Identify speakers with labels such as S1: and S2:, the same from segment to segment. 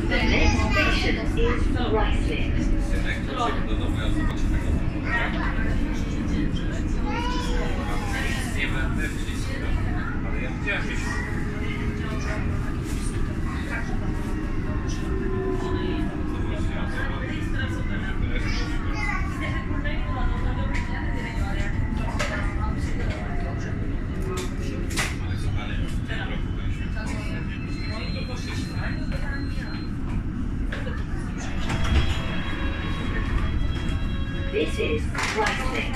S1: The next station is Riceley.
S2: Nie będę blisko, ale ja widziałem gdzieś.
S1: This is Riceley.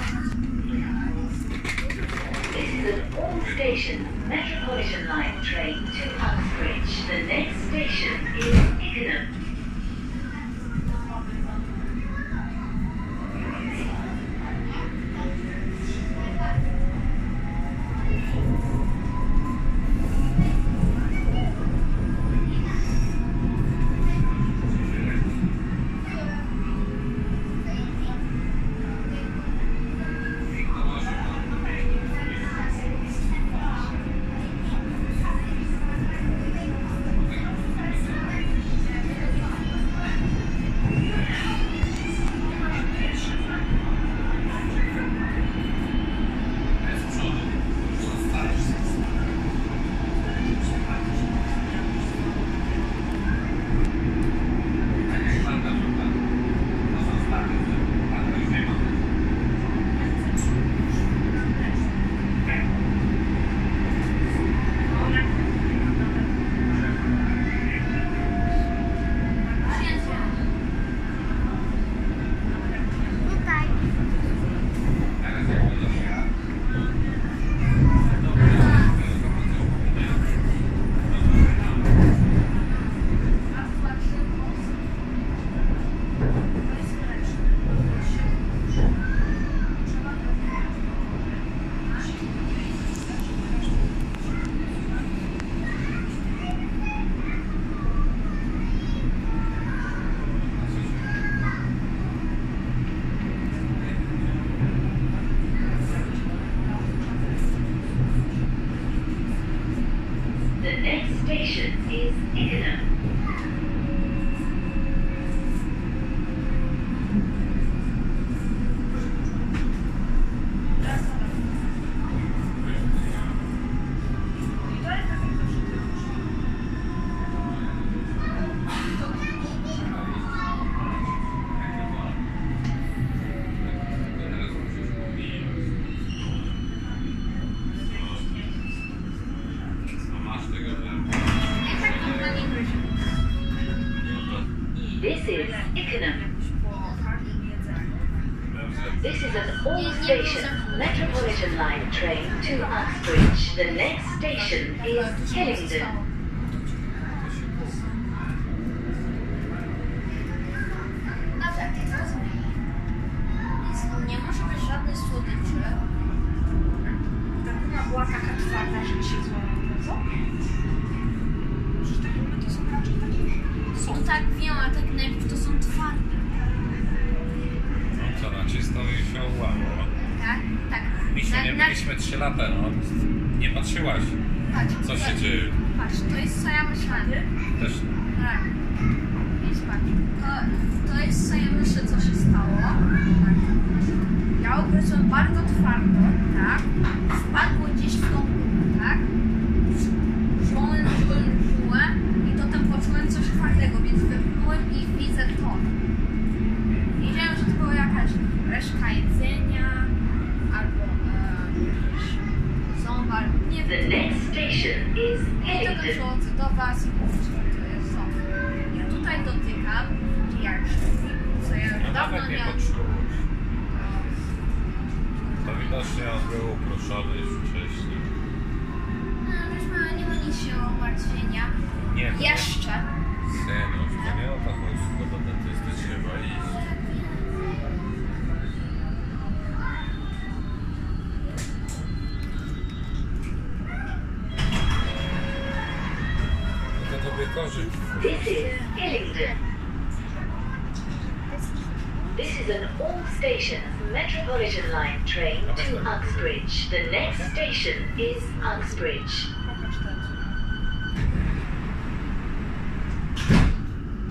S1: This is an all-station Metropolitan Line train to Uxbridge. The next station is Ickenham. The next station is Ickenham. This is Ickenham. This is an all-station Metropolitan Line train to Uxbridge. The next station is Hillingdon.
S3: Nie może być żadnej słodyczy. Ta guma była taka twarda, że się złamała, co? Przecież takie gumy to są raczej takie... Są tak, wiem, ale tak najpierw to są twarde.
S2: No co, na czysto i się ułamło.
S3: Tak? Tak.
S2: Misiu, nie byliśmy 3 lata, no. Nie patrzyłaś,
S3: Patrz,
S2: co się dzieje.
S3: Patrz, to jest co ja myślałem.
S2: Też
S3: Tak. Więc patrz, to jest co ja myślę, co się stało. Tak. Ja ugryzłem bardzo twardo, tak? Wpadło gdzieś w tą gumę, tak? Żułem i potem poczułem coś twardego, więc wyplułem i widzę to. Wiedziałem, że to była jakaś resztka jedzenia, albo ząb, albo nie
S1: The
S3: wiem.
S1: next station is
S3: I to
S1: Hillingdon.
S3: przychodzę do was i mówię, to jest ząb. Ja tutaj dotykam, jak co ja
S2: no
S3: dawno
S2: nawet nie
S3: nie...
S2: poczułeś. To widocznie on był uproszony już wcześniej.
S3: No, wiesz, nie ma nic się o martwienia.
S2: Nie, to
S3: Jeszcze.
S2: synu, to nie o to chodzi, bo do dentysty trzeba iść. No to tobie korzyść.
S1: This is Hillingdon. This is an all-station Metropolitan Line train to Uxbridge. The next station is Uxbridge.
S3: Pokaż ten.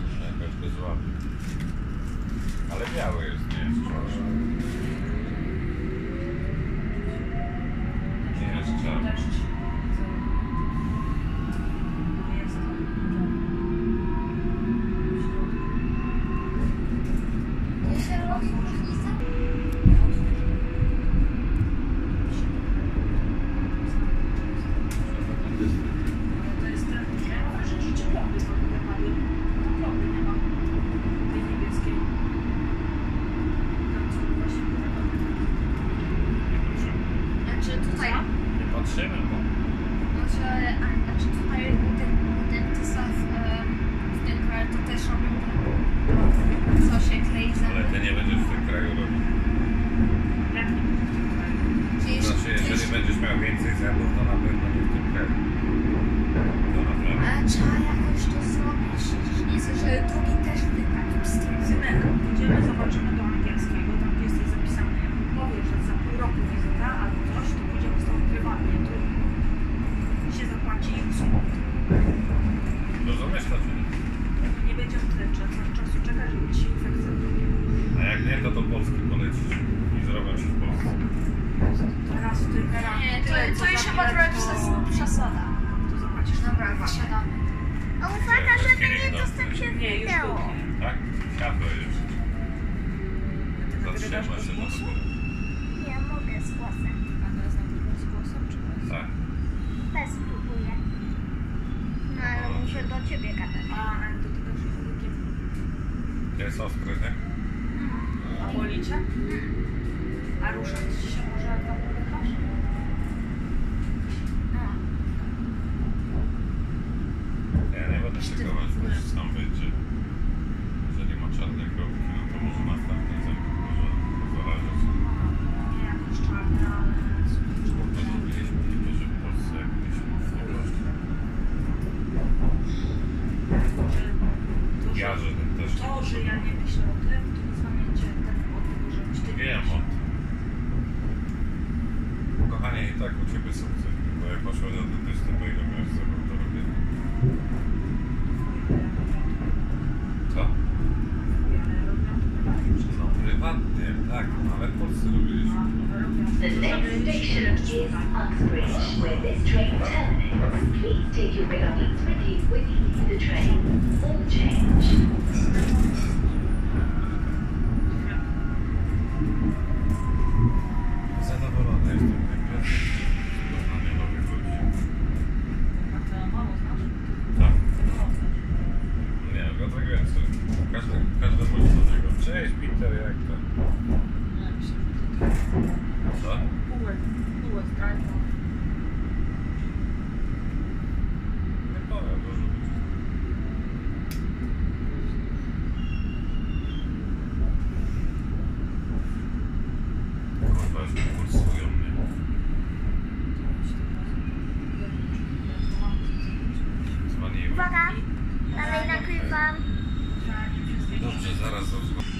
S2: kraju robić.
S4: Jak nie będzie w tym kraju?
S3: Czyli
S2: Znaczy, jeżeli będziesz miał więcej zębów, to na pewno nie w tym kraju. To naprawdę.
S3: Ale trzeba jakoś to zrobić. Nie chcę, że drugi też wypadł z tym.
S4: Synek, pójdziemy, zobaczymy do angielskiego, tam gdzie jesteś zapisany. Jak powiesz, że za pół roku wizyta albo coś, to pójdziemy z tobą prywatnie. Tu się zapłaci i usługi.
S2: Rozumiesz to, czy nie?
S4: Nie będziemy tyle czasu czekać, żeby ci się infekcja zrobiła.
S2: A jak nie, to do Polski polecisz i zrobią się w Polsce.
S4: Teraz w tym erach
S3: Nie,
S4: tyle,
S3: to
S4: co
S3: już
S4: za
S3: chyba
S4: bilet,
S3: trochę
S4: to-
S3: przesada.
S4: To zapłacisz
S3: Dobra,
S4: prywatnie.
S3: wysiadamy.
S5: A uwaga, żeby nie dostać się
S4: Nie,
S5: w
S4: już
S5: wideo.
S4: był.
S2: Tak? Światło jest.
S4: Ty nagrywasz
S2: Zatrzyma
S4: bez
S2: się na
S4: głosu?
S2: dopiero.
S5: Nie mogę z głosem.
S3: A teraz nagrywasz z głosem, czy bez?
S2: Tak.
S5: Bez próbuję. No ale muszę do ciebie gadać.
S4: A, dotykasz językiem.
S2: Jest ostry, nie?
S4: A boli cię? A ruszać ci się może jak tam dotykasz?
S3: No.
S2: Ja nie będę szykować, muszę sam będzie. Jeżeli ma czarne kropki, no to może następny zęb może zarażać.
S4: Nie jakoś czarne, ale...
S2: Bo to robiliśmy niby, że w Polsce jak byliśmy w Polsce.
S4: To,
S2: Ja, że ten też
S4: to, że ja nie myślę o tym, to nie znamięcie tego, żebyś ty nie
S2: wiem o
S4: myślał.
S2: tym. Kochanie, i tak u ciebie sukces, bo jak poszła do dentysty, to ile miałeś ze mną do robienia? Co? No prywatnie, tak, ale w Polsce robiliśmy.
S1: The next station is Uxbridge, where this train terminates. Please take your belongings with you when you leave the train. All change.
S2: Zadowolony jestem tym poznanie nowych ludzi.
S4: A to mało znasz?
S2: Tak?
S4: To mało znasz.
S2: Nie, dlatego więcej. Każdy mówi do niego. Cześć Peter, jak to?
S4: Nie, myślę, że to
S2: Co?
S4: Półek strajka.
S2: Nie powiem, może być. Kurwa, już kursują mnie. Dzwoniłem.
S5: Uwaga, dalej nagrywam.
S2: Dobrze, zaraz zadzwonię.